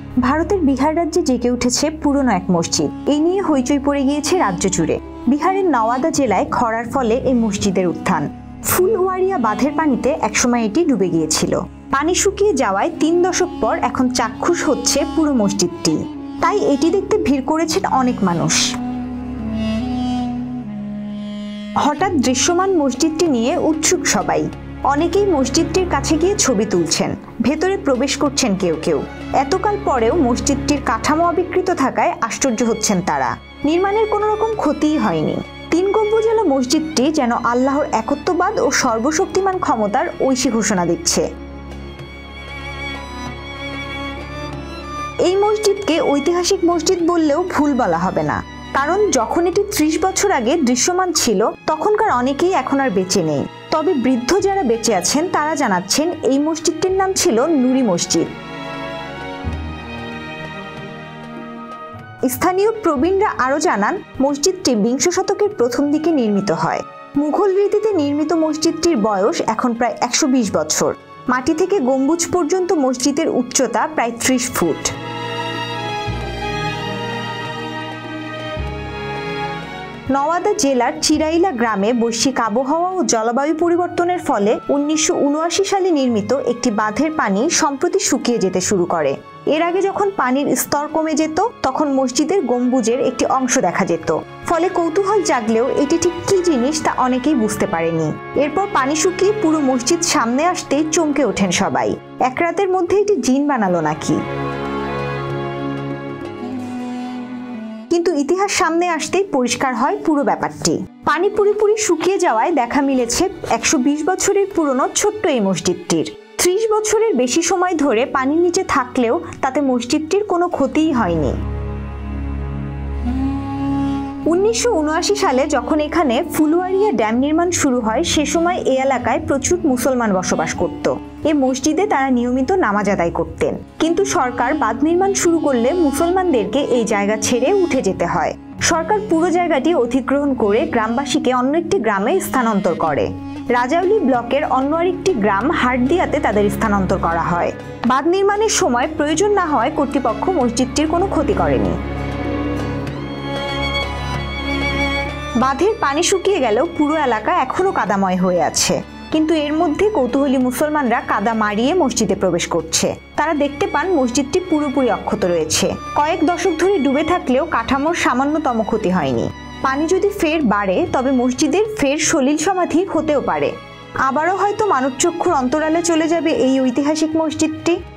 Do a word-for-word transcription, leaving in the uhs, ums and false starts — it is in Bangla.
ভারতের বিহার রাজ্যে জেগে উঠেছে পুরনো এক মসজিদ। এই নিয়ে হইচই পড়ে গিয়েছে রাজ্য জুড়ে। বিহারের নওয়াদা জেলায় খরার ফলে এই মসজিদের উত্থান। ফুলওয়ারিয়া বাঁধের পানিতে একসময় এটি ডুবে গিয়েছিল। পানি শুকিয়ে যাওয়ায় তিন দশক পর এখন চাক্ষুষ হচ্ছে পুরো মসজিদটি। তাই এটি দেখতে ভিড় করেছেন অনেক মানুষ। হঠাৎ দৃশ্যমান মসজিদটি নিয়ে উৎসুক সবাই। অনেকেই মসজিদটির কাছে গিয়ে ছবি তুলছেন, ভেতরে প্রবেশ করছেন কেউ কেউ। এতকাল পরেও মসজিদটির কাঠামো অবিকৃত থাকায় আশ্চর্য হচ্ছেন তারা। নির্মাণের কোনো রকম ক্ষতিই হয়নি। তিন গম্বুজওয়ালা মসজিদটি যেন আল্লাহর একত্ববাদ ও সর্বশক্তিমান ক্ষমতার ঐশী ঘোষণা দিচ্ছে। এই মসজিদকে ঐতিহাসিক মসজিদ বললেও ভুল বলা হবে না, কারণ যখন এটি ত্রিশ বছর আগে দৃশ্যমান ছিল তখনকার অনেকেই এখন আর বেঁচে নেই। তবে বৃদ্ধ যারা বেঁচে আছেন তারা জানাচ্ছেন এই মসজিদটির নাম ছিল নুরি মসজিদ। স্থানীয় প্রবীণরা আরও জানান, মসজিদটি বিংশ শতকের প্রথম দিকে নির্মিত হয়। মুঘল রীতিতে নির্মিত মসজিদটির বয়স এখন প্রায় একশো বিশ বছর। মাটি থেকে গম্বুজ পর্যন্ত মসজিদের উচ্চতা প্রায় ত্রিশ ফুট। নওয়াদা জেলার চিরাইলা গ্রামে বৈশ্বিক আবহাওয়া ও জলবায়ু পরিবর্তনের ফলে উনিশশো উনআশি সালে নির্মিত একটি বাঁধের পানি সম্প্রতি শুকিয়ে যেতে শুরু করে। এর আগে যখন পানির স্তর কমে যেত তখন মসজিদের গম্বুজের একটি অংশ দেখা যেত। ফলে কৌতূহল জাগলেও এটি ঠিক কী জিনিস তা অনেকেই বুঝতে পারেনি। এরপর পানি শুকিয়ে পুরো মসজিদ সামনে আসতেই চমকে ওঠেন সবাই। এক রাতের মধ্যে এটি জিন বানালো নাকি? কিন্তু ইতিহাস সামনে আসতেই পরিষ্কার হয় পুরো ব্যাপারটি। পানি পুরোপুরি শুকিয়ে যাওয়ায় দেখা মিলেছে একশো বিশ বছরের পুরনো ছোট্ট এই মসজিদটির। ত্রিশ বছরের বেশি সময় ধরে পানির নিচে থাকলেও তাতে মসজিদটির কোনো ক্ষতিই হয়নি। উনিশশো উনআশি সালে যখন এখানে ফুলওয়ারিয়া ড্যাম নির্মাণ শুরু হয় সে সময় এই এলাকায় প্রচুর মুসলমান বসবাস করত। এই মসজিদে তারা নিয়মিত নামাজ আদায় করতেন। কিন্তু সরকার বাঁধ নির্মাণ শুরু করলে মুসলমানদেরকে এই জায়গা ছেড়ে উঠে যেতে হয়। সরকার পুরো জায়গাটি অধিগ্রহণ করে গ্রামবাসীকে অন্য একটি গ্রামে স্থানান্তর করে। রাজাউলি ব্লকের অন্য আরেকটি গ্রাম হারদিয়াতে তাদের স্থানান্তর করা হয়। বাঁধ নির্মাণের সময় প্রয়োজন না হয় কর্তৃপক্ষ মসজিদটির কোনো ক্ষতি করেনি। বাঁধের পানি শুকিয়ে গেলেও পুরো এলাকা এখনো কাদাময় হয়ে আছে। কিন্তু এর মধ্যে কৌতূহলী মুসলমানরা কাদা মারিয়ে মসজিদে প্রবেশ করছে। তারা দেখতে পান মসজিদটি পুরোপুরি অক্ষত রয়েছে। কয়েক দশক ধরে ডুবে থাকলেও কাঠামোর সামান্যতম ক্ষতি হয়নি। পানি যদি ফের বাড়ে তবে মসজিদের ফের সলিল সমাধি হতেও পারে। আবারও হয়তো মানবচক্ষুর অন্তরালে চলে যাবে এই ঐতিহাসিক মসজিদটি।